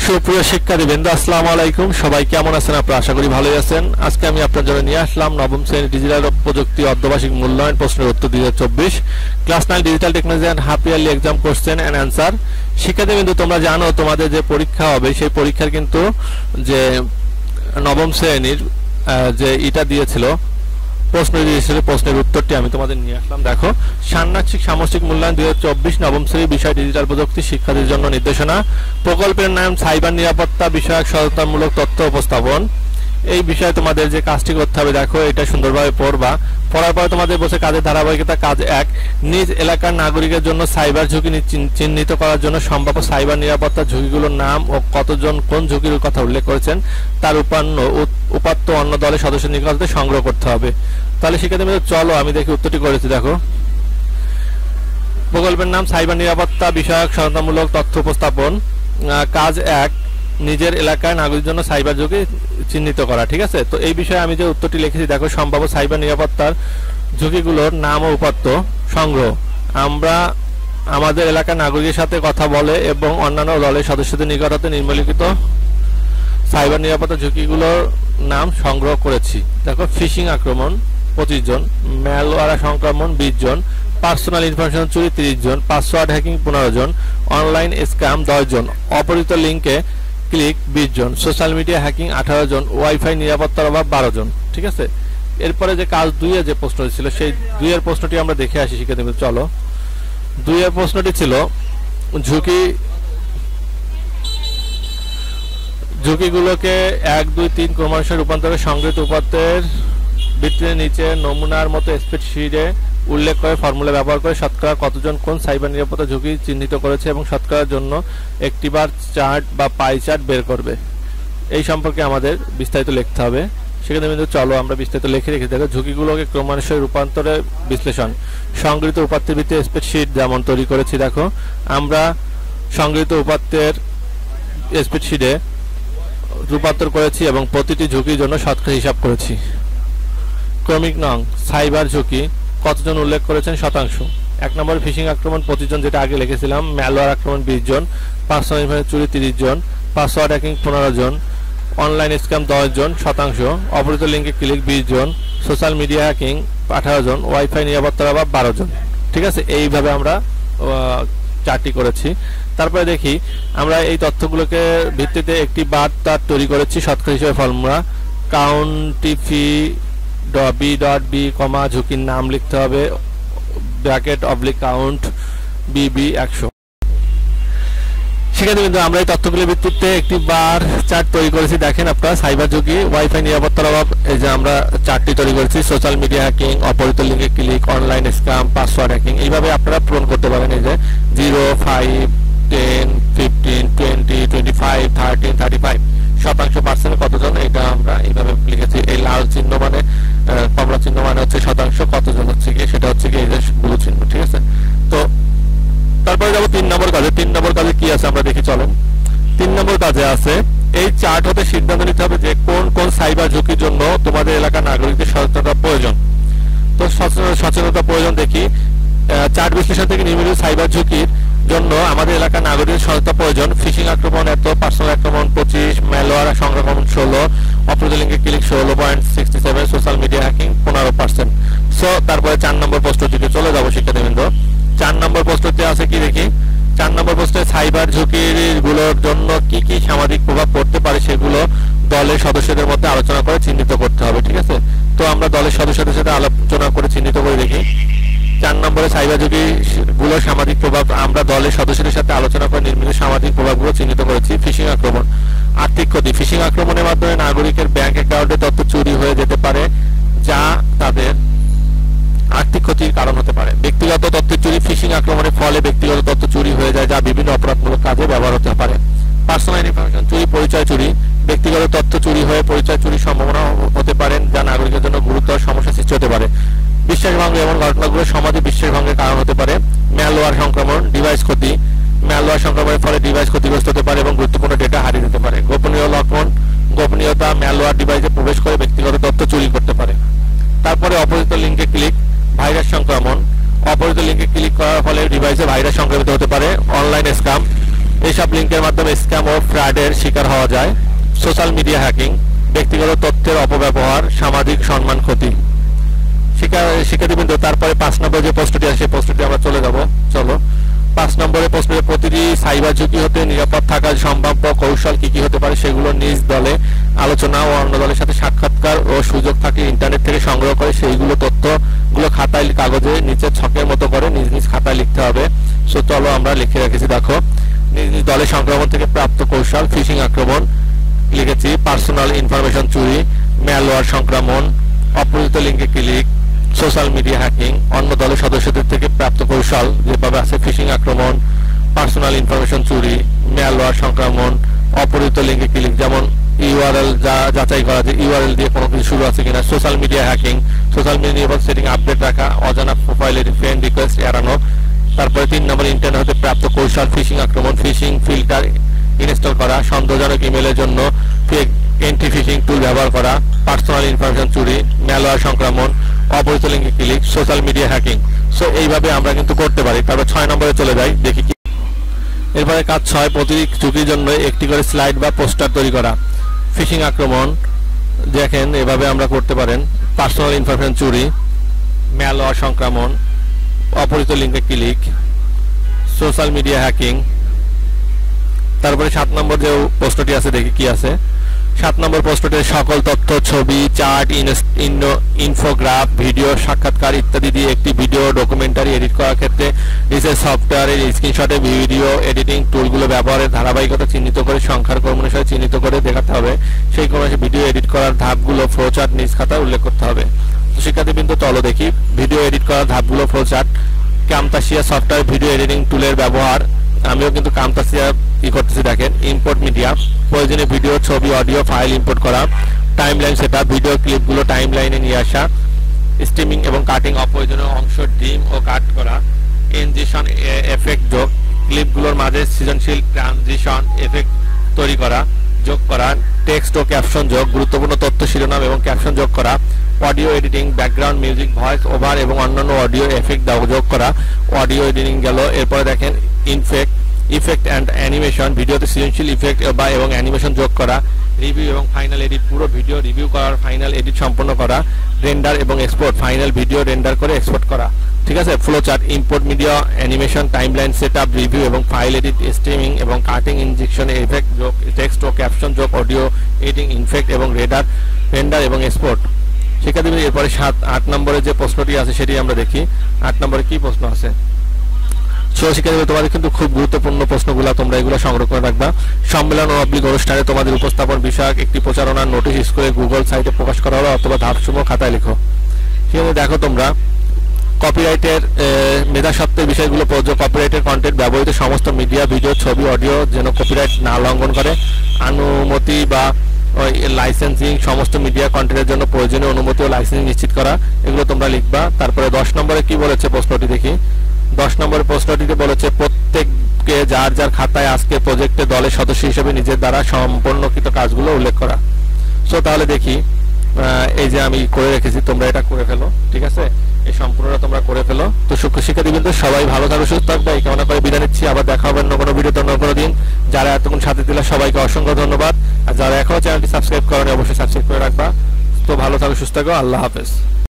সুপ্রিয় শিক্ষার্থীবৃন্দ, আসসালামু আলাইকুম। সবাই কেমন আছেন? আপনারা আশা করি ভালোই আছেন। আজকে আমি আপনার জন্য নিয়ে আসলাম নবম শ্রেণীর ডিজিটাল প্রযুক্তি অর্ধবার্ষিক মূল্যায়ন প্রশ্নের উত্তর 2024 class 9 digital technology and half yearly exam question and answer. শিক্ষার্থীবৃন্দ, তোমরা জানো তোমাদের যে পরীক্ষা হবে সেই পরীক্ষার কিন্তু যে নবম শ্রেণীর যে এটা দিয়েছিল প্রশ্নের উত্তরটি আমি তোমাদের নিয়ে আসলাম। দেখো, ষান্মাসিক সামষ্টিক মূল্যায়ন 2024 নবম শ্রেণী বিষয় ডিজিটাল প্রযুক্তি শিক্ষার্থীদের জন্য নির্দেশনা। প্রকল্পের নাম সাইবার নিরাপত্তা বিষয়ক সচেতনমূলক তথ্য উপস্থাপন। এই বিষয়ে তোমাদের যে কাজটি করতে হবে, দেখো এটা সুন্দরভাবে পড়বা। পড়ার পরে তোমাদের বসে কাজের ধারাবাহিকতা। কাজ 1, নিজ এলাকার নাগরিকের জন্য সাইবার ঝুঁকি চিহ্নিত করার জন্য সম্ভাব্য সাইবার নিরাপত্তার ঝুঁকিগুলোর নাম ও কতজন কোন ঝুঁকির কথা উল্লেখ করেছেন তার উপাত্ত অন্য দলের সদস্যের নিকট হতে সংগ্রহ করতে হবে। তাহলে শিক্ষার্থীদের চলো আমি দেখি উত্তরটি করেছি। দেখো, প্রকল্পের নাম সাইবার নিরাপত্তা বিষয়ক সচেতনমূলক তথ্য উপস্থাপন। কাজ 1, নিজের এলাকায় নাগরিকের জন্য সাইবার ঝুঁকি চিহ্নিত করা। ঠিক আছে, তো এই বিষয়ে আমি যে উত্তরটি লিখেছি, দেখো সম্ভাব্য সাইবার নিরাপত্তার ঝুঁকিগুলোর নাম ও উপাত্ত সংগ্রহ। আমরা আমাদের এলাকার নাগরিকের সাথে কথা বলে এবং অন্যান্য দলের সদস্যদের নিকট হতে নিম্নলিখিত সাইবার নিরাপত্তা ঝুঁকিগুলোর নাম সংগ্রহ করেছি। দেখো, ফিশিং আক্রমণ 25 জন, ম্যালওয়্যার সংক্রমণ 20 জন, পার্সোনাল ইনফরমেশন চুরি 30 জন, পাসওয়ার্ড হ্যাকিং 15 জন, অনলাইন স্ক্যাম 10 জন, অপরিচিত লিঙ্কে ক্লিক 20 জন, সোশ্যাল মিডিয়া হ্যাকিং 18 জন, ওয়াইফাই নিরাপত্তার অভাব 12 জন। ঠিক আছে, এরপরে যে কাজ 2 এর যে প্রশ্নটি ছিল সেই 2 এর প্রশ্নটি আমরা দেখে আসি। শিক্ষার্থীদের চলো, 2 এর প্রশ্নটি ছিল ঝুঁকিগুলোকে 1, 2, 3 ক্রমানুসারে রূপান্তরে সংগৃহীত উপাত্তের ভিত্তিতে নিচে নমুনার মতো স্প্রেডশিটে উল্লেখ করে ফর্মুলা ব্যবহার করে শতকরা কতজন কোন সাইবার নিরাপত্তা ঝুঁকি চিহ্নিত করেছে এবং শতকরার জন্য একটি বার চার্ট বা পাই চার্ট বের করবে। এই সম্পর্কে আমাদের বিস্তারিত লিখতে হবে। সেখানে কিন্তু চলো আমরা বিস্তারিত লিখে রেখে দেখো, ঝুঁকিগুলোকে ক্রমানুসারে রূপান্তরে বিশ্লেষণ। সংগৃহীত উপাত্তের ভিত্তিতে স্প্রেডশিট যেমন তৈরি করেছি। দেখো, আমরা সংগৃহীত উপাত্তের স্প্রেডশিটে রূপান্তর করেছি এবং প্রতিটি ঝুঁকির জন্য শতকরা হিসাব করেছি। ক্রমিক নং সাইবার ঝুঁকি কতজন উল্লেখ করেছেন শতাংশ। 1 নম্বর ফিশিং আক্রমণ 25 জন, যেটা আগে লিখেছিলাম। ম্যালওয়্যার আক্রমণ 20 জন, পার্সোনাল ইনফরমেশন চুরি 30 জন, পাসওয়ার্ড হ্যাকিং 15 জন, অনলাইন স্ক্যাম 10 জন শতাংশ, অপরিচিত লিঙ্কে ক্লিক 20 জন, সোশ্যাল মিডিয়া হ্যাকিং 18 জন, ওয়াইফাই নিরাপত্তার অভাব 12 জন। ঠিক আছে, এইভাবে আমরা চারটি করেছি। তারপরে দেখি আমরা এই তথ্যগুলোকে ভিত্তিতে একটি বার্তা তৈরি করেছি শতকরা হিসেবে ফর্মুলা। কাউন্টিফি বি কমা ঝুঁকির নাম লিখতে হবে, ব্র্যাকেট অবলিক কাউন্ট বিবি 100। সেখানে কিন্তু আমরা এই তথ্যগুলোর ভিত্তিতে একটি বার চার্ট তৈরি করেছি। দেখেন আপনারা, সাইবার ঝুঁকি, ওয়াইফাই নিরাপত্তার অভাব, এই যে আমরা চার্টটি তৈরি করেছি। সোশ্যাল মিডিয়া হ্যাকিং, অপরিচিত লিঙ্কে click, online scam, password hacking, এইভাবে আপনারা পূরণ করতে পারেন। এই যে 0, 5, 10, 15, 20, 25, 30, 35 শতাংশ পার্সেন্ট কতজন, এটা আমরা এইভাবে লিখেছি। এই লাল চিহ্ন মানে কমলা চিহ্ন মানে হচ্ছে শতাংশ, কতজন হচ্ছে কি সেটা হচ্ছে কি এই যে ব্লু চিহ্ন। ঠিক আছে, তো তারপরে যাবো 3 নম্বর কাজে। 3 নম্বর কাজে কি আছে আমরা দেখি চলেন। 3 নম্বর কাজে আছে এই চার্ট হতে সিদ্ধান্ত নিতে হবে যে কোন কোন সাইবার ঝুঁকির জন্য তোমাদের এলাকার নাগরিকদের সচেতনতা প্রয়োজন। তো সচেতনতা প্রয়োজন দেখি, চার্ট বিশ্লেষণ থেকে নির্মিত সাইবার ঝুঁকির জন্য আমাদের এলাকার নাগরিক সচেতনতা প্রয়োজন। ফিশিং আক্রমণ এত, পার্সোনাল আক্রমণ 25, ম্যালওয়্যার সংক্রমণ 16, অপরিচিত লিঙ্কে click 16.67, social media hacking 15%। So তারপরে 4 নম্বর প্রশ্নটিতে চলে যাবো শিক্ষার্থীবৃন্দ। 4 নম্বর প্রশ্নটি আছে কি দেখি। 4 নম্বর প্রশ্নে সাইবার ঝুঁকিগুলোর জন্য কি কি সামাজিক প্রভাব পড়তে পারে সেগুলো দলের সদস্যদের মধ্যে আলোচনা করে চিহ্নিত করতে হবে। ঠিক আছে, তো আমরা দলের সদস্যদের সাথে আলোচনা করে চিহ্নিত করে দেখি। 4 নম্বরে সাইবার ঝুঁকিগুলোর সামাজিক প্রভাব আমরা দলের সদস্যদের সাথে আলোচনা করে নির্মিত সামাজিক প্রভাবগুলো চিহ্নিত করেছি। ফিশিং আক্রমণ, আর্থিক ক্ষতি। ফিশিং আক্রমণের মাধ্যমে নাগরিকের ব্যাংক অ্যাকাউন্টে তথ্য চুরি হয়ে যেতে পারে যা তাদের আর্থিক ক্ষতির কারণ হতে পারে। ব্যক্তিগত তথ্য চুরি, ফিশিং আক্রমণের ফলে ব্যক্তিগত তথ্য চুরি হয়ে যায় যা বিভিন্ন অপরাধমূলক কাজে ব্যবহার হতে পারে। পার্সোনাল ইনফরমেশন চুরি, পরিচয় চুরি। ব্যক্তিগত তথ্য চুরি হয়ে পরিচয় চুরির সম্ভাবনা হতে পারে যা নাগরিকের জন্য গুরুতর সমস্যা সৃষ্টি হতে পারে। বিশ্বাসভঙ্গ, এমন ঘটনাগুলো সমাজে বিশ্বাসভঙ্গের কারণ হতে পারে। ম্যালওয়্যার সংক্রমণ, ডিভাইস ক্ষতি। ম্যালওয়্যার সংক্রমণের ফলে ডিভাইস ক্ষতিগ্রস্ত হতে পারে এবং গুরুত্বপূর্ণ ডেটা হারিয়ে যেতে পারে। গোপনীয় লক্ষণ, গোপনীয়তা, ম্যালওয়্যার ডিভাইসে প্রবেশ করে ব্যক্তিগত তথ্য চুরি করতে পারে। তারপরে অপরিচিত লিঙ্কে ক্লিক, ভাইরাস সংক্রমণ। অপরিচিত লিঙ্কে ক্লিক করার ফলে ডিভাইসে ভাইরাস সংক্রমিত হতে পারে। অনলাইন স্ক্যাম, এইসব লিঙ্কের মাধ্যমে স্ক্যাম ও ফ্রডের শিকার হওয়া যায়। সোশ্যাল মিডিয়া হ্যাকিং, ব্যক্তিগত তথ্যের অপব্যবহার, সামাজিক সম্মান ক্ষতি। শিক্ষার্থীবৃন্দ, তারপরে 5 নম্বর যে প্রশ্নটি আছে সেই প্রশ্নটি আমরা চলে যাব। চলো 5 নম্বরের প্রশ্নে, প্রতিটি সাইবার ঝুঁকি হতে নিরাপদ থাকার সম্ভাব্য কৌশল কি কি হতে পারে সেগুলো নিজ দলে আলোচনা ও অন্য দলের সাথে সাক্ষাৎকার ও সুযোগ থাকলে ইন্টারনেট থেকে সংগ্রহ করে সেইগুলো তথ্যগুলো খাতায় কাগজে নিচে ছকের মতো করে নিজ নিজ খাতায় লিখতে হবে। সো চলো আমরা লিখে রেখেছি, দেখো। নিজ নিজ দলের সংক্রমণ থেকে প্রাপ্ত কৌশল: ফিশিং আক্রমণ লিখেছি, পার্সোনাল ইনফরমেশন চুরি, ম্যালওয়্যার সংক্রমণ, অপরিচিত লিঙ্কে ক্লিক, সোশ্যাল মিডিয়া হ্যাকিং, অন্য দলের সদস্যদের থেকে প্রাপ্ত কৌশল যেভাবে আছে ফিশিং আক্রমণ, পার্সোনাল ইনফরমেশন চুরি, ম্যালওয়্যার সংক্রমণ, অপরিচিত লিঙ্কে ক্লিক, যেমন ইউআরএল যাচাই করা যে ইউআরএল দিয়ে কোনো কিছু শুরু আছে কিনা, social media hacking, social media setting update রাখা, অজানা প্রোফাইলের ফ্রেন্ড রিকোয়েস্ট এড়ানো। তারপরে 3 নম্বর ইন্টারনেট হতে প্রাপ্ত কৌশল: ফিশিং আক্রমণ, ফিশিং ফিল্টার ইনস্টল করা, সন্দেহজনক ইমেলের জন্য ফেক এন্টি ফিশিং টুল ব্যবহার করা, পার্সোনাল ইনফরমেশন চুরি, ম্যালওয়্যার সংক্রমণ, অপরিচিত লিঙ্কে click, social media hacking. So এইভাবে আমরা কিন্তু করতে পারি। তারপর 6 নম্বরে চলে যাই, দেখি কি। এরপরে কাজ 6, প্রতিটি ঝুঁকির জন্য একটি করে স্লাইড বা পোস্টার তৈরি করা। ফিশিং আক্রমণ দেখেন এভাবে আমরা করতে পারেন, পার্সোনাল ইনফরমেশন চুরি, ম্যালওয়্যার সংক্রমণ, অপরিচিত লিঙ্কে ক্লিক, সোশ্যাল মিডিয়া হ্যাকিং। তারপরে 7 নম্বর যে প্রশ্নটি আছে, দেখি কি আছে। 7 নম্বর প্রশ্নটি, সকল তথ্য, ছবি, চার্ট, ইনফোগ্রাফ, ভিডিও, সাক্ষাৎকার ইত্যাদি দিয়ে একটি ভিডিও ডকুমেন্টারি এডিট করার ক্ষেত্রে রিসেন্ট সফটওয়্যারের স্ক্রিনশটে ভিডিও এডিটিং টুলগুলো ব্যবহারের ধারাবাহিকতা চিহ্নিত করে সংখ্যার ক্রম অনুসারে চিহ্নিত করে দেখাতে হবে। সেই ক্রমে ভিডিও এডিট করার ধাপগুলো ফ্লোচার্ট নিজ খাতায় উল্লেখ করতে হবে। তো শিক্ষার্থীবৃন্দ, চলো দেখি ভিডিও এডিট করার ধাপগুলো flowchart. Camtasia software video editing টুলের ব্যবহার, আমিও কিন্তু কামতাসিয়া করতেছি। দেখেন, ইম্পোর্ট মিডিয়া, প্রয়োজনীয় ভিডিও, ছবি, অডিও ফাইল ইম্পোর্ট করা, টাইমলাইন সেটআপ, ভিডিও ক্লিপগুলো টাইমলাইনে নিয়ে আসা, স্ট্রিমিং এবং কাটিং, অপ্রয়োজনীয় অংশ ট্রিম ও কাট করা, ট্রানজিশন এফেক্ট যোগ, ক্লিপগুলোর মাঝে সৃজনশীল ট্রানজিশন এফেক্ট তৈরি করা, যোগ করা, টেক্সট ও ক্যাপশন যোগ, গুরুত্বপূর্ণ তথ্য শিরোনাম এবং ক্যাপশন যোগ করা, audio editing, background music, voice over এবং অন্যান্য অডিও এফেক্ট যোগ করা। অডিও এডিটিং গেল। এরপরে দেখেন ইফেক্ট অ্যান্ড অ্যানিমেশন, ভিডিওতে সৃজনশীল ইফেক্ট এবং অ্যানিমেশন যোগ করা, রিভিউ এবং ফাইনাল এডিট, পুরো ভিডিও রিভিউ করার ফাইনাল এডিট সম্পন্ন করা, রেন্ডার এবং এক্সপোর্ট, ফাইনাল ভিডিও রেন্ডার করে এক্সপোর্ট করা। ঠিক আছে, flow chart, import media, animation, timeline setup, review এবং ফাইল এডিট, স্ট্রিমিং এবং কাটিং, ইনজেকশন এফেক্ট যোগ, টেক্সট ও ক্যাপশন যোগ, অডিও এডিটিং, ইফেক্ট এবং রেন্ডার এবং এক্সপোর্ট। শিক্ষার্থীদের এরপরে 8 নম্বরে যে প্রশ্নটি আছে সেটি আমরা দেখি। 8 নম্বরে কি প্রশ্ন আছে? শিক্ষার্থীদের, তোমাদের কিন্তু খুব গুরুত্বপূর্ণ প্রশ্নগুলো, তোমরা এগুলো সংগ্রহ করে রাখবা। সম্মেলন ও অনুষ্ঠানে তোমাদের উপস্থাপন বিষয়ক একটি প্রচারণার নোটিশ স্কুলে গুগল সাইটে প্রকাশ করা হলো অথবা ধাপসমূহ খাতায় লিখো। সেখানে দেখো তোমরা কপিরাইটের মেধাস্বত্বের বিষয়গুলো প্রযোজ্য। কপিরাইটের কন্টেন্ট ব্যবহৃত সমস্ত মিডিয়া, ভিডিও, ছবি, অডিও যেন কপিরাইট না লঙ্ঘন করে। অনুমতি বা লাইসেন্সিং, সমস্ত মিডিয়া কন্টেন্টের জন্য প্রয়োজনীয় অনুমতি ও লাইসেন্সিং নিশ্চিত করা, এগুলো তোমরা লিখবা। তারপরে 10 নম্বরে কি বলেছে প্রশ্নটি দেখি। 10 নম্বরের প্রশ্নটিতে বলেছে প্রত্যেককে যার যার খাতায় আজকে প্রজেক্টে দলের সদস্য হিসেবে নিজের দ্বারা সম্পন্নকৃত কাজগুলো উল্লেখ করা। সো তাহলে দেখি, এই যে আমি করে রেখেছি, তোমরা এটা করে ফেলো। ঠিক আছে, এই সম্পূর্ণটা তোমরা করে ফেলো। তো শিক্ষার্থীবৃন্দ, সবাই ভালো থাকবে, সুস্থ থাকবে, এই কামনা করে বিদায় নিচ্ছি। আবার দেখা হবে অন্য কোনো ভিডিওতে অন্য কোনো দিন। যারা এতক্ষণ সাথে দিলে সবাইকে অসংখ্য ধন্যবাদ। আর যারা এখনো চ্যানেলটি সাবস্ক্রাইব করেনি অবশ্যই সাবস্ক্রাইব করে রাখবা। তো ভালো থাকো, সুস্থ থাকো, আল্লাহ হাফেজ।